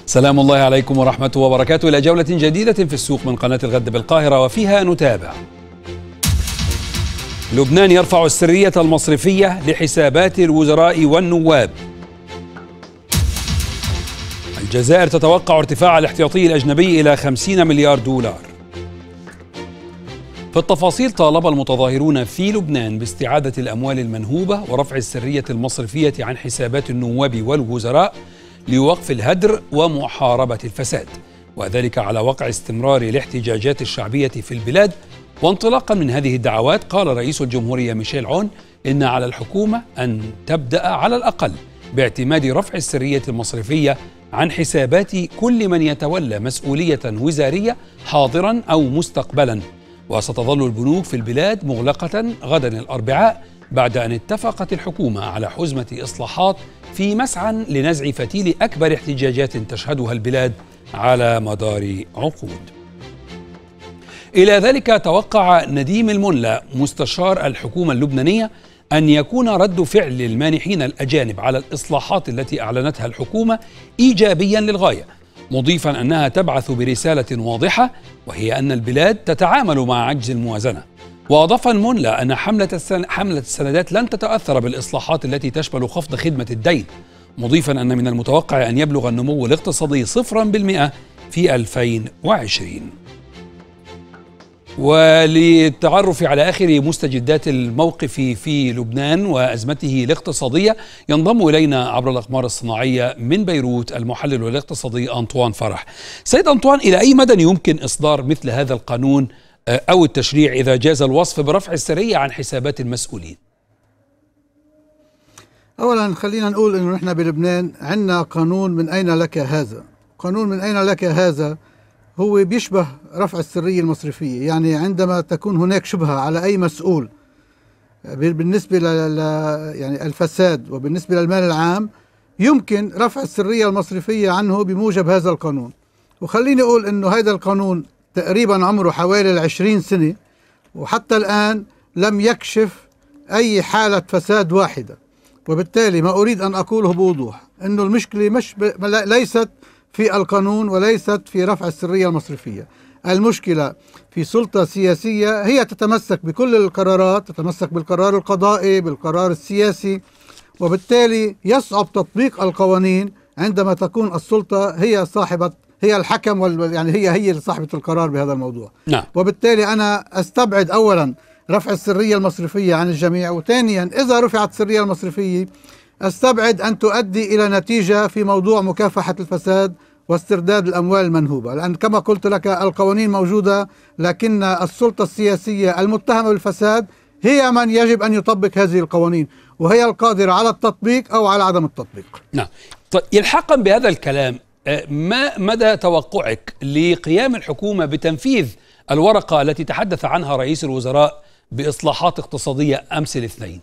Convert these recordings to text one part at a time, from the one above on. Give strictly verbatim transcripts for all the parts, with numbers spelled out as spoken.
سلام الله عليكم ورحمته وبركاته. إلى جولة جديدة في السوق من قناة الغد بالقاهرة، وفيها نتابع: لبنان يرفع السرية المصرفية لحسابات الوزراء والنواب. الجزائر تتوقع ارتفاع الاحتياطي الأجنبي إلى خمسين مليار دولار. في التفاصيل، طالب المتظاهرون في لبنان باستعادة الأموال المنهوبة ورفع السرية المصرفية عن حسابات النواب والوزراء لوقف الهدر ومحاربة الفساد، وذلك على وقع استمرار الاحتجاجات الشعبية في البلاد. وانطلاقا من هذه الدعوات، قال رئيس الجمهورية ميشيل عون إن على الحكومة أن تبدأ على الأقل باعتماد رفع السرية المصرفية عن حسابات كل من يتولى مسؤولية وزارية حاضرا أو مستقبلا. وستظل البنوك في البلاد مغلقة غدا الأربعاء بعد أن اتفقت الحكومة على حزمة إصلاحات في مسعى لنزع فتيل أكبر احتجاجات تشهدها البلاد على مدار عقود. إلى ذلك، توقع نديم الملا مستشار الحكومة اللبنانية أن يكون رد فعل المانحين الأجانب على الإصلاحات التي أعلنتها الحكومة إيجابيا للغاية، مضيفا أنها تبعث برسالة واضحة، وهي أن البلاد تتعامل مع عجز الموازنة. وأضاف الملا أن حملة, السن... حملة السندات لن تتأثر بالإصلاحات التي تشمل خفض خدمة الدين، مضيفا أن من المتوقع أن يبلغ النمو الاقتصادي صفرا بالمئة في ألفين وعشرين. وللتعرف على آخر مستجدات الموقف في لبنان وأزمته الاقتصادية، ينضم إلينا عبر الأقمار الصناعية من بيروت المحلل الاقتصادي أنطوان فرح. سيد أنطوان، إلى أي مدى يمكن إصدار مثل هذا القانون أو التشريع إذا جاز الوصف برفع السرية عن حسابات المسؤولين؟ أولا خلينا نقول إنه نحن بلبنان عندنا قانون من أين لك هذا. قانون من أين لك هذا هو بيشبه رفع السرية المصرفية، يعني عندما تكون هناك شبهة على أي مسؤول بالنسبة ل يعني الفساد وبالنسبة للمال العام، يمكن رفع السرية المصرفية عنه بموجب هذا القانون. وخليني أقول إنه هذا القانون تقريبا عمره حوالي العشرين سنة، وحتى الآن لم يكشف أي حالة فساد واحدة. وبالتالي ما أريد أن أقوله بوضوح إنه المشكلة مش ب... ليست في القانون وليست في رفع السرية المصرفية. المشكلة في سلطة سياسية هي تتمسك بكل القرارات، تتمسك بالقرار القضائي، بالقرار السياسي، وبالتالي يصعب تطبيق القوانين عندما تكون السلطة هي صاحبة هي الحكم وال... يعني هي هي صاحبة القرار بهذا الموضوع. نعم. وبالتالي أنا أستبعد أولا رفع السرية المصرفية عن الجميع، وثانيا إذا رفعت السرية المصرفية استبعد أن تؤدي إلى نتيجة في موضوع مكافحة الفساد واسترداد الأموال المنهوبة، لأن كما قلت لك القوانين موجودة، لكن السلطة السياسية المتهمة بالفساد هي من يجب أن يطبق هذه القوانين، وهي القادرة على التطبيق أو على عدم التطبيق. نعم. طيب، يلحقا بهذا الكلام، ما مدى توقعك لقيام الحكومة بتنفيذ الورقة التي تحدث عنها رئيس الوزراء بإصلاحات اقتصادية أمس الاثنين؟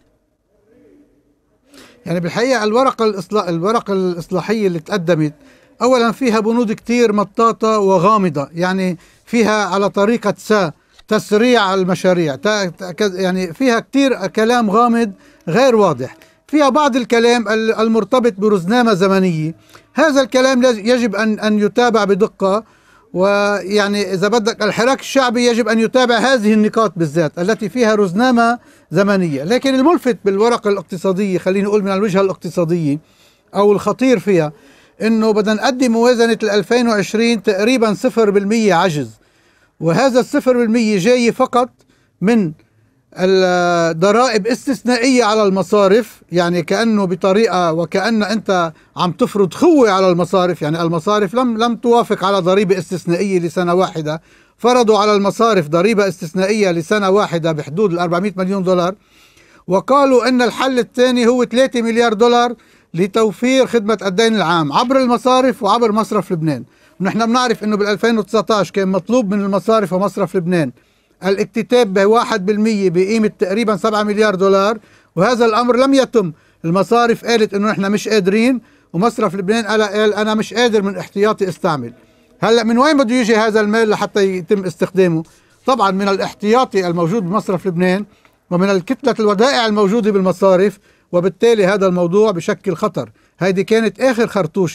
يعني بالحقيقة الورقة الإصلاح الورقة الإصلاحية اللي تقدمت أولا فيها بنود كتير مطاطة وغامضة، يعني فيها على طريقة سا تسريع المشاريع، يعني فيها كتير كلام غامض غير واضح، فيها بعض الكلام المرتبط برزنامة زمنية. هذا الكلام يجب أن أن يتابع بدقة، ويعني إذا بدك الحراك الشعبي يجب أن يتابع هذه النقاط بالذات التي فيها رزنامة زمنية. لكن الملفت بالورقة الاقتصادية، خليني أقول من الوجهة الاقتصادية أو الخطير فيها، إنه بدنا نقدم موازنة ألفين وعشرين تقريبا صفر بالمية عجز، وهذا الصفر بالمية جاي فقط من الضرائب استثنائية على المصارف، يعني كأنه بطريقة وكأن أنت عم تفرض خوة على المصارف. يعني المصارف لم لم توافق على ضريبة استثنائية لسنة واحدة، فرضوا على المصارف ضريبة استثنائية لسنة واحدة بحدود ال أربعمئة مليون دولار، وقالوا أن الحل الثاني هو ثلاثة مليار دولار لتوفير خدمة الدين العام عبر المصارف وعبر مصرف لبنان. ونحن بنعرف أنه بال ألفين وتسعة عشر كان مطلوب من المصارف ومصرف لبنان الاكتتاب بواحد بالمية بقيمة تقريبا سبعة مليار دولار، وهذا الأمر لم يتم. المصارف قالت إنه نحن مش قادرين، ومصرف لبنان قال أنا مش قادر من احتياطي استعمل. هلأ من وين بده يجي هذا المال لحتى يتم استخدامه؟ طبعا من الاحتياطي الموجود بمصرف لبنان ومن الكتلة الودائع الموجودة بالمصارف، وبالتالي هذا الموضوع بشكل خطر. هذه كانت آخر خرطوشة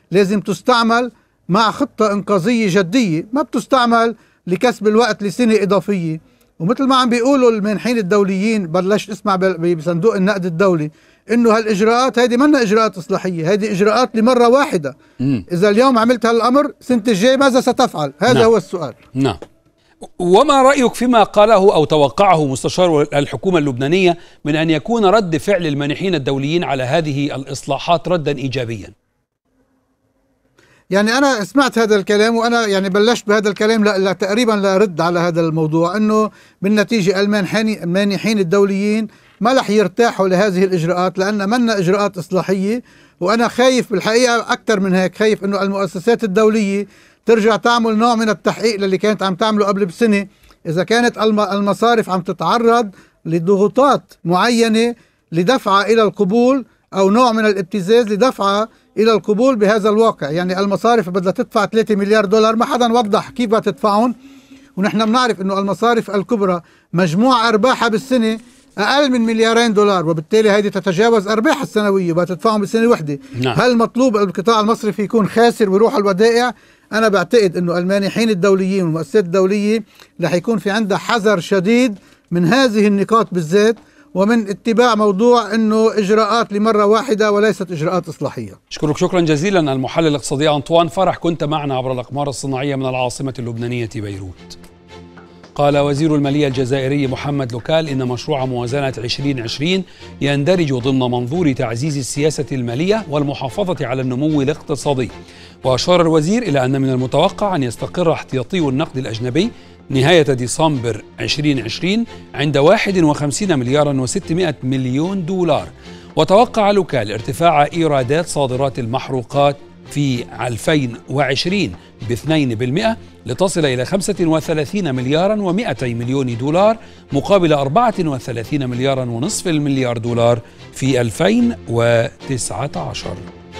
لازم تستعمل مع خطة إنقاذية جدية، ما بتستعمل لكسب الوقت لسنة إضافية. ومثل ما عم بيقولوا المانحين الدوليين، بلشت اسمع بصندوق النقد الدولي انه هالاجراءات هذه منا اجراءات اصلاحيه، هذه اجراءات لمره واحده. مم. اذا اليوم عملت هالامر سنه الجاي ماذا ستفعل؟ هذا نعم. هو السؤال. نعم. وما رايك فيما قاله او توقعه مستشار الحكومه اللبنانيه من ان يكون رد فعل المانحين الدوليين على هذه الاصلاحات ردا ايجابيا؟ يعني أنا سمعت هذا الكلام، وأنا يعني بلشت بهذا الكلام لا, لا تقريبا لا رد على هذا الموضوع، أنه بالنتيجة المانحين الدوليين ما رح يرتاحوا لهذه الإجراءات لأن منا إجراءات إصلاحية. وأنا خايف بالحقيقة أكثر من هيك، خايف أنه المؤسسات الدولية ترجع تعمل نوع من التحقيق للي كانت عم تعمله قبل بسنة، إذا كانت المصارف عم تتعرض لضغوطات معينة لدفعها إلى القبول أو نوع من الابتزاز لدفعها إلى القبول بهذا الواقع. يعني المصارف بدها تدفع ثلاثة مليار دولار، ما حدا وضح كيف بدها تدفعهم، ونحن بنعرف إنه المصارف الكبرى مجموع أرباحها بالسنة أقل من مليارين دولار، وبالتالي هذه تتجاوز أرباحها السنوية بدها تدفعهم بسنة واحدة. نعم. هل مطلوب القطاع المصرفي يكون خاسر ويروح الودائع؟ أنا بعتقد إنه المانحين الدوليين والمؤسسات الدولية رح يكون في عندها حذر شديد من هذه النقاط بالذات، ومن اتباع موضوع انه اجراءات لمره واحده وليست اجراءات اصلاحيه. اشكرك شكرا جزيلا المحلل الاقتصادي أنطوان فرح، كنت معنا عبر الاقمار الصناعيه من العاصمه اللبنانيه بيروت. قال وزير الماليه الجزائري محمد لوكال ان مشروع موازنه عشرين عشرين يندرج ضمن منظور تعزيز السياسه الماليه والمحافظه على النمو الاقتصادي. واشار الوزير الى ان من المتوقع ان يستقر احتياطي النقد الاجنبي نهاية ديسمبر عشرين عشرين عند واحد وخمسين مليارا وستمائة مليون دولار. وتوقع لوكال ارتفاع إيرادات صادرات المحروقات في ألفين وعشرين باثنين بالمئة لتصل إلى خمسة وثلاثين مليارا ومئتي مليون دولار مقابل أربعة وثلاثين مليارا ونصف المليار دولار في ألفين وتسعة عشر.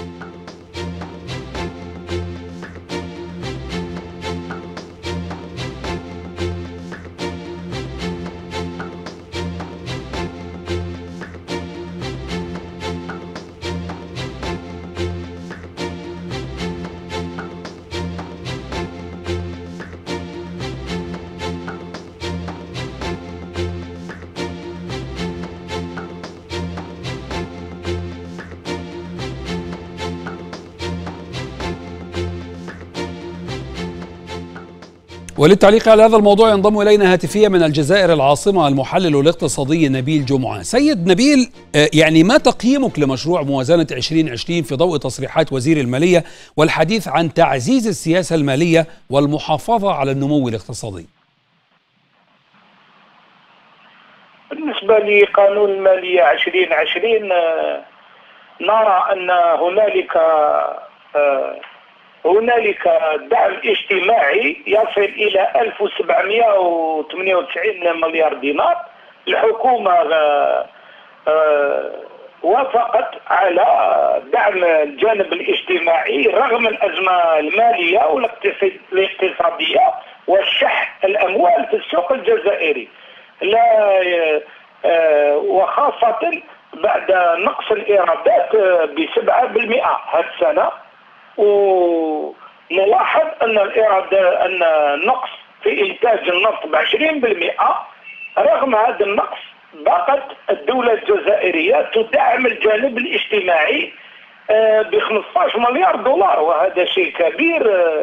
وللتعليق على هذا الموضوع ينضم إلينا هاتفيا من الجزائر العاصمة المحلل الاقتصادي نبيل جمعة. سيد نبيل، يعني ما تقييمك لمشروع موازنة عشرين عشرين في ضوء تصريحات وزير المالية والحديث عن تعزيز السياسة المالية والمحافظة على النمو الاقتصادي؟ بالنسبة لقانون المالية عشرين عشرين نرى أن هنالك هنالك دعم اجتماعي يصل إلى ألف وسبعمائة وثمانية وتسعين مليار دينار. الحكومة وافقت على دعم الجانب الاجتماعي رغم الأزمة المالية والاقتصادية والشح الأموال في السوق الجزائري، لا وخاصة بعد نقص الإيرادات بسبعة بالمئة هذه السنة. ونلاحظ أن الإيرادات أن النقص في إنتاج النفط بعشرين بالمئة. رغم هذا النقص بقت الدولة الجزائرية تدعم الجانب الاجتماعي ب خمسة عشر مليار دولار، وهذا شيء كبير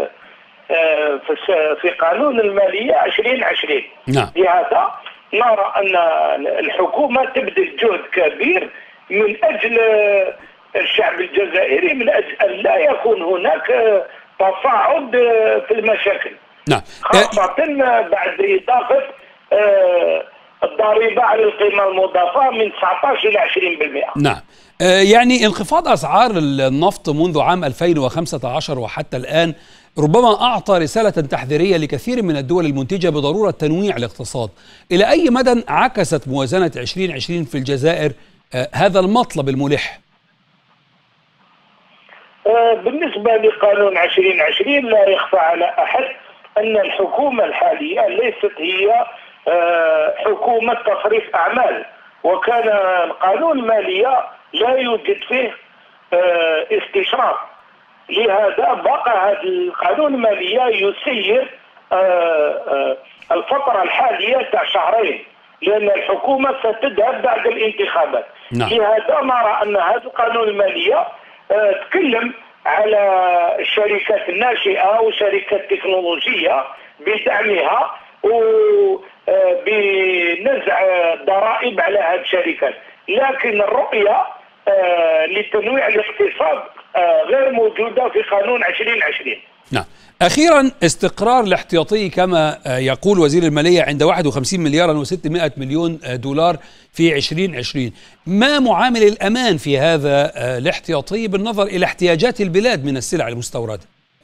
في قانون المالية عشرين عشرين. نعم. لهذا نرى أن الحكومة تبذل جهد كبير من أجل الشعب الجزائري، من أجل أن لا يكون هناك تصاعد في المشاكل. نعم. خاصة بعد إضافة الضريبة على القيمة المضافة من تسعة عشر إلى عشرين بالمئة. نعم. يعني انخفاض أسعار النفط منذ عام ألفين وخمسة عشر وحتى الآن ربما أعطى رسالة تحذيرية لكثير من الدول المنتجة بضرورة تنويع الاقتصاد. إلى أي مدى عكست موازنة عشرين عشرين في الجزائر هذا المطلب الملح؟ بالنسبة لقانون عشرين عشرين لا يخفى على أحد أن الحكومة الحالية ليست هي حكومة تصريف أعمال، وكان القانون المالية لا يوجد فيه استشراف لهذا بقى هذا القانون المالية يسير الفترة الحالية تاع شهرين، لأن الحكومة ستذهب بعد الانتخابات. نعم. لهذا نرى أن هذا القانون المالية تكلم على الشركات الناشئة وشركات تكنولوجية بدعمها وبنزع ضرائب على هذه الشركات، لكن الرؤية لتنويع الاقتصاد غير موجودة في قانون عشرين عشرين. نعم. أخيرا، استقرار الاحتياطي كما يقول وزير المالية عند واحد وخمسين مليارا وستمائة مليون دولار في عشرين عشرين، ما معامل الأمان في هذا الاحتياطي بالنظر إلى احتياجات البلاد من السلع المستوردة؟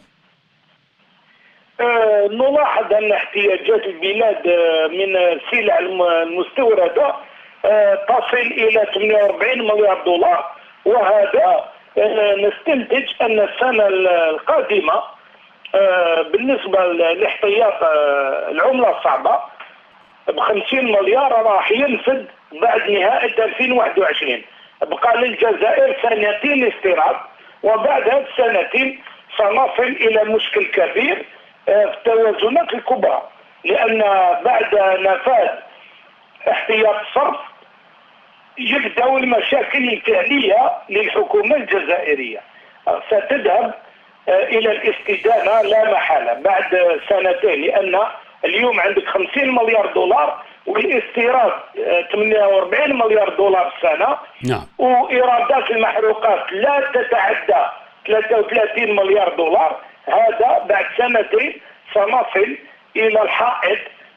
أه نلاحظ أن احتياجات البلاد من السلع المستوردة أه تصل إلى ثمانية وأربعين مليار دولار، وهذا أه نستنتج أن السنة القادمة أه بالنسبة لاحتياط أه العملة الصعبة بخمسين مليار راح ينفذ بعد نهاية ألفين وواحد وعشرين. بقى للجزائر سنتين استيراد، وبعد هذه السنتين سنصل إلى مشكل كبير في التوازنات الكبرى، لأن بعد نفاذ احتياط الصرف يبدأ المشاكل الفعلية للحكومة الجزائرية، ستذهب إلى الاستدانة لا محالة بعد سنتين، لأن اليوم عندك خمسين مليار دولار والاستيراد ثمانية وأربعين مليار دولار السنة. نعم. وإيرادات المحروقات لا تتعدى ثلاثة وثلاثين مليار دولار. هذا بعد سنتين سنصل إلى الحائط،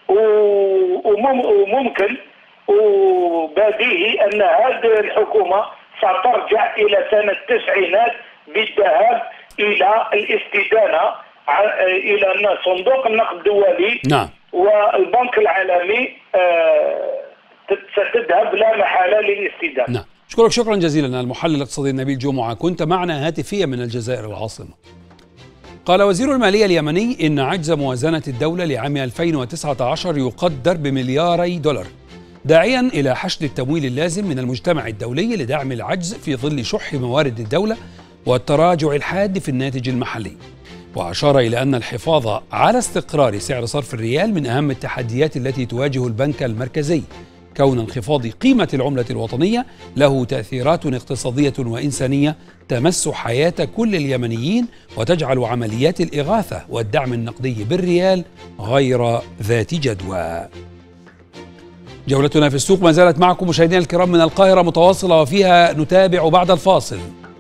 وممكن وبديهي أن هذه الحكومة سترجع إلى سنة التسعينات بالذهاب إلى الاستدانة إلى صندوق النقد الدولي. نعم. والبنك العالمي ستذهب لا محالة للاستدانة. نعم. أشكرك شكرا جزيلا المحلل الاقتصادي نبيل جمعة، كنت معنا هاتفيا من الجزائر العاصمة. قال وزير المالية اليمني إن عجز موازنة الدولة لعام ألفين وتسعة عشر يقدر بملياري دولار، داعيا إلى حشد التمويل اللازم من المجتمع الدولي لدعم العجز في ظل شح موارد الدولة والتراجع الحاد في الناتج المحلي. وأشار إلى أن الحفاظ على استقرار سعر صرف الريال من أهم التحديات التي تواجه البنك المركزي، كون انخفاض قيمة العملة الوطنية له تأثيرات اقتصادية وإنسانية تمس حياة كل اليمنيين وتجعل عمليات الإغاثة والدعم النقدي بالريال غير ذات جدوى. جولتنا في السوق ما زالت معكم مشاهدينا الكرام من القاهرة متواصلة، وفيها نتابع بعد الفاصل.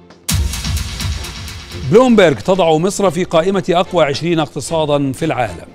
بلومبرج تضع مصر في قائمة أقوى عشرين اقتصادا في العالم.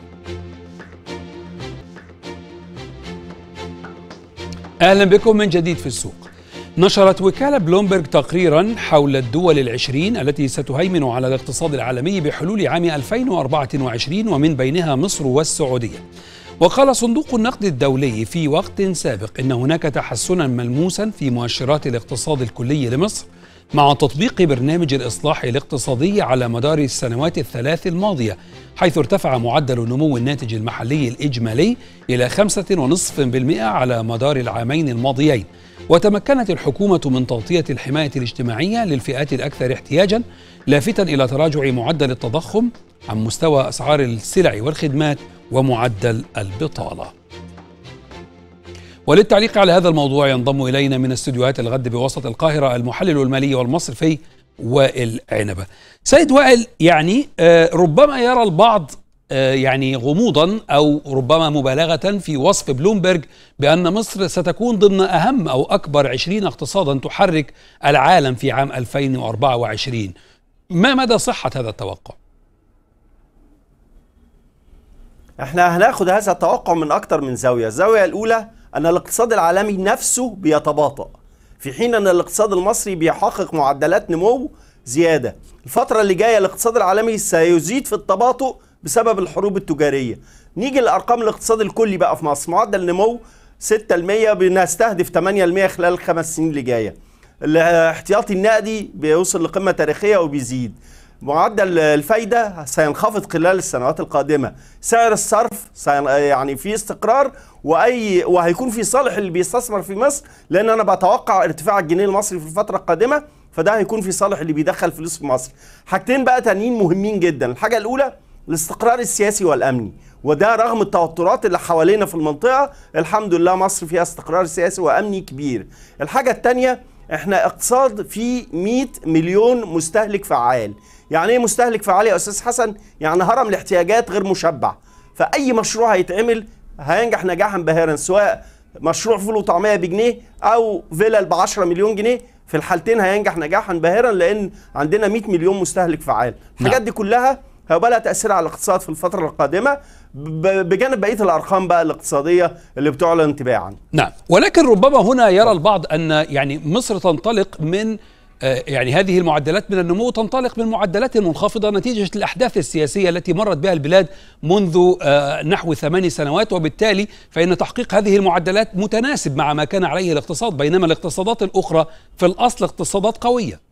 أهلا بكم من جديد في السوق. نشرت وكالة بلومبرج تقريرا حول الدول العشرين التي ستهيمن على الاقتصاد العالمي بحلول عام ألفين وأربعة وعشرين، ومن بينها مصر والسعودية. وقال صندوق النقد الدولي في وقت سابق إن هناك تحسنا ملموسا في مؤشرات الاقتصاد الكلي لمصر مع تطبيق برنامج الإصلاح الاقتصادي على مدار السنوات الثلاث الماضية، حيث ارتفع معدل النمو الناتج المحلي الإجمالي إلى خمسة فاصلة خمسة بالمئة على مدار العامين الماضيين. وتمكنت الحكومة من تغطية الحماية الاجتماعية للفئات الأكثر احتياجا، لافتا إلى تراجع معدل التضخم عن مستوى أسعار السلع والخدمات ومعدل البطالة. وللتعليق على هذا الموضوع ينضم إلينا من استديوهات الغد بوسط القاهرة المحلل المالي والمصرفي وائل عنبة. سيد وائل، يعني ربما يرى البعض يعني غموضا أو ربما مبالغة في وصف بلومبرج بأن مصر ستكون ضمن أهم أو أكبر عشرين اقتصادا تحرك العالم في عام ألفين وأربعة وعشرين. ما مدى صحة هذا التوقع؟ احنا هناخد هذا التوقع من أكتر من زاوية. الزاوية الأولى أن الاقتصاد العالمي نفسه بيتباطأ، في حين أن الاقتصاد المصري بيحقق معدلات نمو زيادة. الفترة اللي جاية الاقتصاد العالمي سيزيد في التباطؤ بسبب الحروب التجارية. نيجي لأرقام الاقتصاد الكلي بقى في مصر، معدل نمو ستة بالمئة، بنستهدف ثمانية بالمئة خلال الخمس سنين اللي جاية. الاحتياطي النقدي بيوصل لقمة تاريخية وبيزيد. معدل الفايدة سينخفض خلال السنوات القادمة. سعر الصرف يعني في استقرار، وأي وهيكون في صالح اللي بيستثمر في مصر، لأن أنا بتوقع ارتفاع الجنيه المصري في الفترة القادمة. فده هيكون في صالح اللي بيدخل فلوس في مصر. حاجتين بقى تانيين مهمين جدا. الحاجة الأولى الاستقرار السياسي والأمني، وده رغم التوترات اللي حوالينا في المنطقة الحمد لله مصر فيها استقرار سياسي وأمني كبير. الحاجة التانية احنا اقتصاد فيه مئة مليون مستهلك فعال. يعني ايه مستهلك فعال يا أستاذ حسن؟ يعني هرم الاحتياجات غير مشبع، فأي مشروع هيتعمل هينجح نجاحا باهرا، سواء مشروع فول وطعمية بجنيه أو فيلل بعشرة مليون جنيه، في الحالتين هينجح نجاحا باهرا لأن عندنا مئة مليون مستهلك فعال. الحاجات دي كلها هيبقى لها تأثير على الاقتصاد في الفترة القادمة بجانب بقية الأرقام بقى الاقتصادية اللي بتعلن تباعا. نعم، ولكن ربما هنا يرى البعض أن يعني مصر تنطلق من يعني هذه المعدلات من النمو تنطلق من معدلات منخفضة نتيجة الأحداث السياسية التي مرت بها البلاد منذ نحو ثمان سنوات، وبالتالي فإن تحقيق هذه المعدلات متناسب مع ما كان عليه الاقتصاد، بينما الاقتصادات الأخرى في الأصل اقتصادات قوية.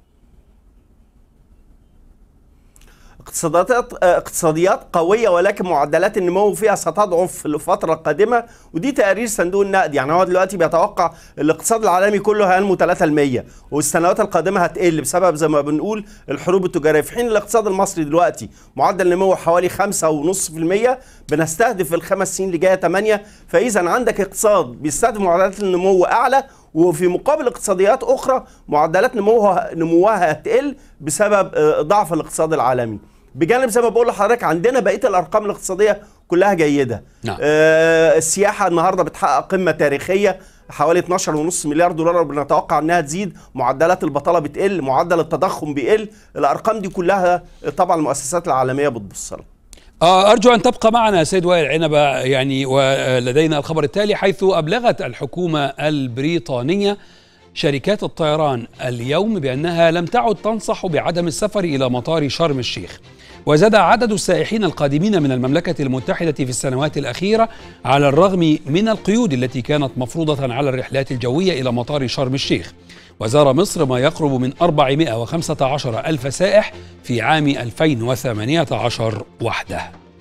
اقتصادات اقتصاديات قويه ولكن معدلات النمو فيها ستضعف في الفتره القادمه، ودي تقارير صندوق النقد. يعني هو دلوقتي بيتوقع الاقتصاد العالمي كله هينمو ثلاثة بالمئة والسنوات القادمه هتقل بسبب زي ما بنقول الحروب التجاريه، في حين الاقتصاد المصري دلوقتي معدل نمو حوالي خمسة فاصلة خمسة بالمئة، بنستهدف في الخمس سنين اللي جايه ثمانية. فاذا عندك اقتصاد بيستهدف معدلات النمو اعلى، وفي مقابل اقتصاديات اخرى معدلات نموها نموها هتقل بسبب ضعف الاقتصاد العالمي. بجانب زي ما بقول لحضرتك عندنا بقيه الارقام الاقتصاديه كلها جيده. نعم. آه السياحه النهارده بتحقق قمه تاريخيه حوالي اثناشر فاصلة خمسة مليار دولار، وبنتوقع انها تزيد. معدلات البطاله بتقل، معدل التضخم بيقل. الارقام دي كلها طبعا المؤسسات العالميه بتبص لها. أرجو أن تبقى معنا سيد وائل عنبة. يعني ولدينا الخبر التالي، حيث أبلغت الحكومة البريطانية شركات الطيران اليوم بأنها لم تعد تنصح بعدم السفر إلى مطار شرم الشيخ. وزاد عدد السائحين القادمين من المملكة المتحدة في السنوات الأخيرة على الرغم من القيود التي كانت مفروضة على الرحلات الجوية إلى مطار شرم الشيخ. وزار مصر ما يقرب من أربعمائة وخمسة عشر ألف سائح في عام ألفين وثمانية عشر وحده.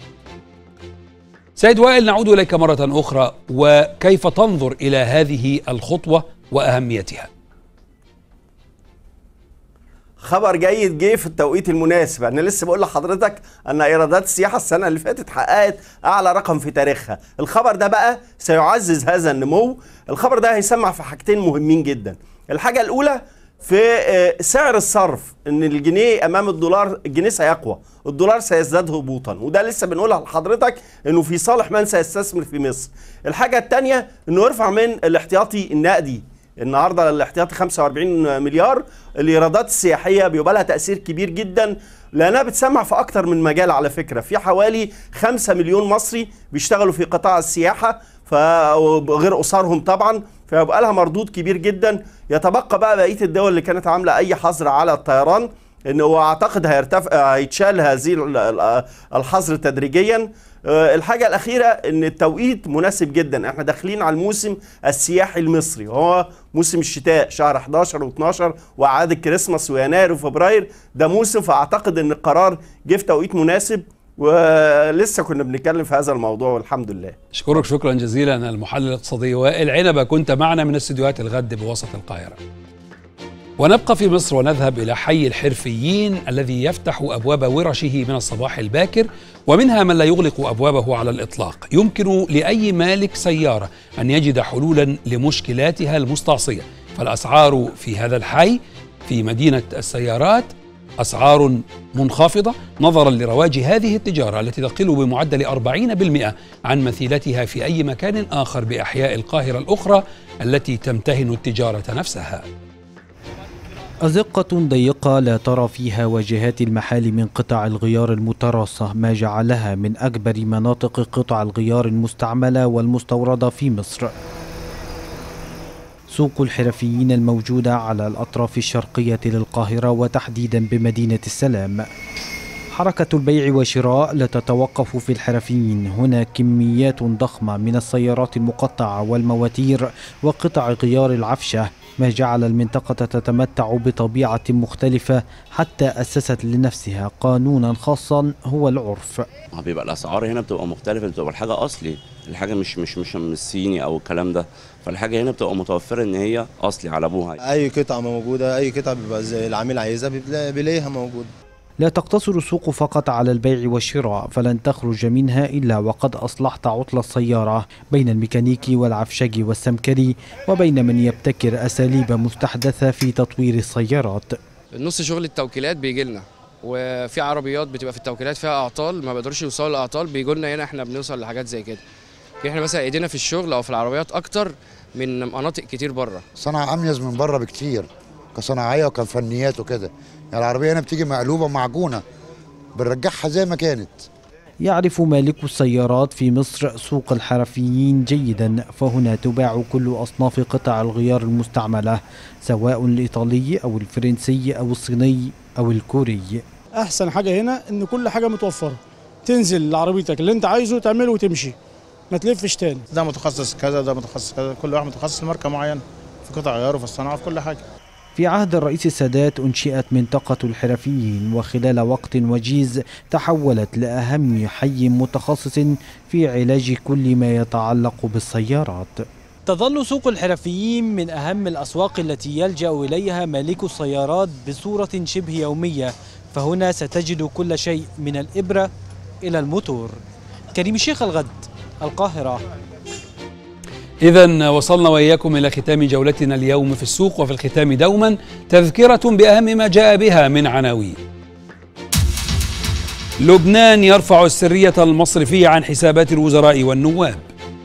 سيد وائل، نعود إليك مرة أخرى، وكيف تنظر إلى هذه الخطوة وأهميتها؟ خبر جيد جه في التوقيت المناسب. انا لسه بقول لحضرتك ان ايرادات السياحه السنه اللي فاتت حققت اعلى رقم في تاريخها. الخبر ده بقى سيعزز هذا النمو. الخبر ده هيسمع في حاجتين مهمين جدا. الحاجه الاولى في سعر الصرف، ان الجنيه امام الدولار، الجنيه سيقوى، الدولار سيزداد هبوطا، وده لسه بنقولها لحضرتك انه في صالح من سيستثمر في مصر. الحاجه الثانيه انه يرفع من الاحتياطي النقدي. النهارده الاحتياطي خمسة وأربعين مليار. الايرادات السياحيه بيبقى لها تاثير كبير جدا لانها بتسمع في اكتر من مجال. على فكره في حوالي خمسة مليون مصري بيشتغلوا في قطاع السياحه، فغير اسرهم طبعا، فيبقى لها مردود كبير جدا. يتبقى بقى بقيه الدول اللي كانت عامله اي حظر على الطيران، انه اعتقد هيرتفع هيتشال هذه الحظر تدريجيا. الحاجة الأخيرة إن التوقيت مناسب جدا. احنا داخلين على الموسم السياحي المصري، هو موسم الشتاء شهر احداشر واثناشر وأعياد الكريسماس ويناير وفبراير، ده موسم. فأعتقد إن القرار جه في توقيت مناسب، ولسه كنا بنتكلم في هذا الموضوع والحمد لله. أشكرك شكرا جزيلا المحلل الاقتصادي وائل عنبة، كنت معنا من استديوهات الغد بوسط القاهرة. ونبقى في مصر ونذهب إلى حي الحرفيين الذي يفتح أبواب ورشه من الصباح الباكر، ومنها من لا يغلق أبوابه على الإطلاق. يمكن لأي مالك سيارة أن يجد حلولا لمشكلاتها المستعصية. فالأسعار في هذا الحي في مدينة السيارات أسعار منخفضة نظرا لرواج هذه التجارة التي تقل بمعدل أربعين بالمئة عن مثيلتها في أي مكان آخر بأحياء القاهرة الأخرى التي تمتهن التجارة نفسها. أزقة ضيقة لا ترى فيها واجهات المحال من قطع الغيار المتراصة، ما جعلها من أكبر مناطق قطع الغيار المستعملة والمستوردة في مصر. سوق الحرفيين الموجودة على الأطراف الشرقية للقاهرة وتحديدا بمدينة السلام. حركة البيع والشراء لا تتوقف في الحرفيين. هنا كميات ضخمة من السيارات المقطعة والمواتير وقطع غيار العفشة ما جعل المنطقة تتمتع بطبيعة مختلفة حتى أسست لنفسها قانونا خاصا هو العرف. بيبقى الأسعار هنا بتبقى مختلفة، بتبقى الحاجة أصلي، الحاجة مش مش مش من الصيني أو الكلام ده، فالحاجة هنا بتبقى متوفرة إن هي أصلي على أبوها. أي قطعة موجودة، أي قطعة بيبقى زي العميل عايزها بيلاقيها موجودة. لا تقتصر السوق فقط على البيع والشراء، فلن تخرج منها إلا وقد أصلحت عطل السيارة بين الميكانيكي والعفشجي والسمكري، وبين من يبتكر أساليب مستحدثة في تطوير السيارات. نص شغل التوكيلات بيجي لنا، وفي عربيات بتبقى في التوكيلات فيها أعطال ما بيقدروش يوصلوا للأعطال، بيجوا لنا هنا احنا بنوصل لحاجات زي كده. احنا مثلا ايدينا في الشغل أو في العربيات أكتر من مناطق كتير بره. صنعة أميز من بره بكتير كصناعية وكفنيات وكده. يعني العربية هنا بتيجي مقلوبة معجونة بنرجعها زي ما كانت. يعرف مالك السيارات في مصر سوق الحرفيين جيدا، فهنا تباع كل أصناف قطع الغيار المستعملة، سواء الإيطالي أو الفرنسي أو الصيني أو الكوري. أحسن حاجة هنا إن كل حاجة متوفرة، تنزل لعربيتك اللي أنت عايزه تعمله وتمشي، ما تلفش تاني. ده متخصص كذا، ده متخصص كذا، كل واحد متخصص لماركة معينة في قطع غيار وفي الصناعة وفي كل حاجة. في عهد الرئيس السادات أنشئت منطقة الحرفيين، وخلال وقت وجيز تحولت لأهم حي متخصص في علاج كل ما يتعلق بالسيارات. تظل سوق الحرفيين من أهم الأسواق التي يلجأ إليها مالكو السيارات بصورة شبه يومية، فهنا ستجد كل شيء من الإبرة إلى الموتور. كريم الشيخ، الغد، القاهرة. إذن وصلنا وإياكم إلى ختام جولتنا اليوم في السوق، وفي الختام دوما تذكرة بأهم ما جاء بها من عناوين. لبنان يرفع السرية المصرفية عن حسابات الوزراء والنواب.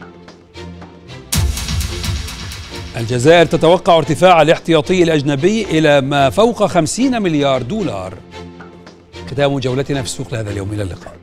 الجزائر تتوقع ارتفاع الاحتياطي الأجنبي إلى ما فوق خمسين مليار دولار. ختام جولتنا في السوق لهذا اليوم، إلى اللقاء.